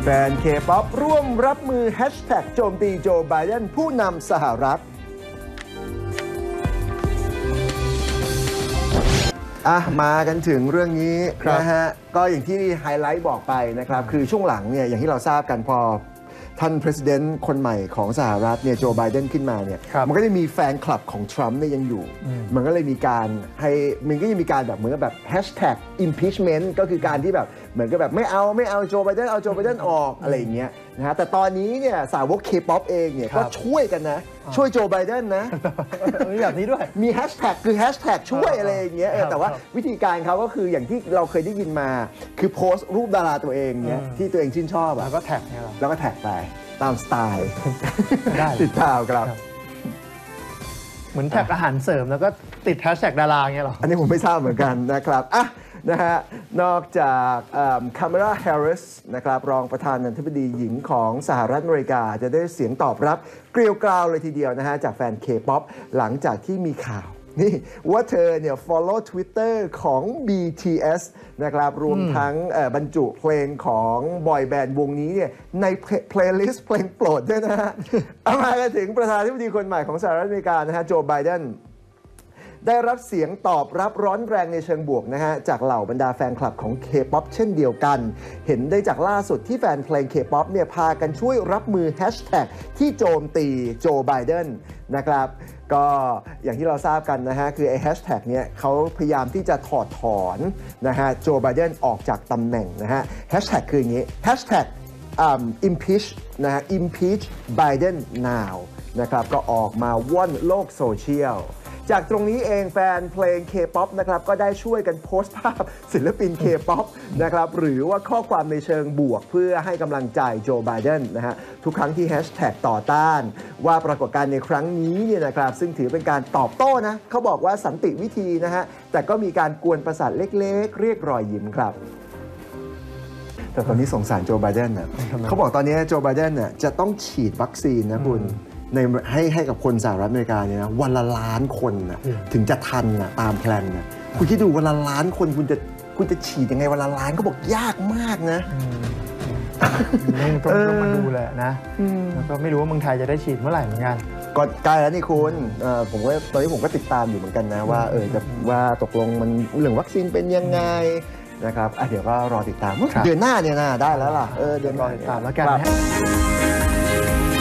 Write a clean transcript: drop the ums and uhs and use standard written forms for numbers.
แฟนเคป๊อปร่วมรับมือแฮชแท็กโจมตีโจไบเดนผู้นำสหรัฐมากันถึงเรื่องนี้นะฮะก็อย่างที่ไฮไลท์บอกไปนะครับคือช่วงหลังเนี่ยอย่างที่เราทราบกันพอท่านประธานาธิบดีคนใหม่ของสหรัฐเนี่ยโจไบเดนขึ้นมาเนี่ยมันก็จะมีแฟนคลับของทรัมป์เนี่ยยังอยู่มันก็เลยมีการมันก็ยังมีการแบบเหมือนกับแบบแฮชแท็ก impeachment ก็คือการที่แบบเหมือนกับแบบไม่เอาโจไบเดนเอาโจไบเดนออกอะไรอย่างเงี้ยนะฮะแต่ตอนนี้เนี่ยสาวกเคป๊อปเองเนี่ยก็ช่วยกันนะช่วยโจไบเดนนะมีแบบนี้ด้วยมีแฮชแท็กคือแฮชแท็กช่วยอะไรอย่างเงี้ยแต่ว่าวิธีการเขาก็คืออย่างที่เราเคยได้ยินมาคือโพสต์รูปดาราตัวเองเนี่ยที่ตัวเองชื่นชอบแล้วก็แท็กเนี่ยแล้วก็แท็กไปตามสไตล์ติดตามครับเหมือนแท็กอาหารเสริมแล้วก็ติดแฮชแท็กดาราเงี้ยหรออันนี้ผมไม่ทราบเหมือนกันนะครับนะฮะนอกจากคาเมล่าแฮร์ริสนะครับรองประธานาธิบดีหญิงของสหรัฐอเมริกาจะได้เสียงตอบรับเกลียวกราวเลยทีเดียวนะฮะจากแฟนเคป๊อปหลังจากที่มีข่าวนี่ว่าเธอเนี่ย follow Twitter ของ BTS นะครับรวมทั้งบรรจุเพลงของบอยแบนด์วงนี้เนี่ยในเพลย์ลิสต์เพลงโปรดด้วยนะฮะ เอามากันถึงประธานาธิบดีคนใหม่ของสหรัฐอเมริกานะฮะโจไบเดนได้รับเสียงตอบรับร้อนแรงในเชิงบวกนะฮะจากเหล่าบรรดาแฟนคลับของ K-POP เช่นเดียวกันเห็นได้จากล่าสุดที่แฟนเพลง K-POP เนี่ยพากันช่วยรับมือแฮชแท็กที่โจมตีโจไบเดนนะครับก็อย่างที่เราทราบกันนะฮะคือไอ้แฮชแท็กเนี่ยเขาพยายามที่จะถอดถอนนะฮะโจไบเดนออกจากตำแหน่งนะฮะแฮชแท็กคืออย่างนี้แฮชแท็กimpeach นะฮะ impeach Biden now นะครับก็ออกมาว่อนโลกโซเชียลจากตรงนี้เองแฟนเพลง K-POP นะครับก็ได้ช่วยกันโพสต์ภาพศิลปิน K-POP นะครับหรือว่าข้อความในเชิงบวกเพื่อให้กำลังใจโจไบเดนนะฮะทุกครั้งที่แฮชแท็กต่อต้านว่าปรากฏการณ์ในครั้งนี้เนี่ยนะครับซึ่งถือเป็นการตอบโต้นะเขาบอกว่าสันติวิธีนะฮะแต่ก็มีการกวนประสาทเล็กๆเรียกรอยยิ้มครับแต่ตอนนี้สงสารโจไบเดนนะเขาบอกตอนนี้โจไบเดนน่ะจะต้องฉีดวัคซีนนะคุณให้กับคนสหรัฐอเมริกาเนี่ยนะวันละล้านคนนะถึงจะทันนะตามแพลนนะคุณคิดดูวันละล้านคนคุณจะฉีดยังไงวันละล้านก็บอกยากมากนะต้องมาดูแหละนะแล้วก็ไม่รู้ว่าเมืองไทยจะได้ฉีดเมื่อไหร่เหมือนกันก็ใกล้แล้วนี่คุณผมก็ตอนนี้ผมก็ติดตามอยู่เหมือนกันนะว่าว่าตกลงมันเรื่องวัคซีนเป็นยังไงนะครับเดี๋ยวก็รอติดตามเดือนหน้าเนี่ยนะได้แล้วล่ะเดือนรอติดตามแล้วกันนะ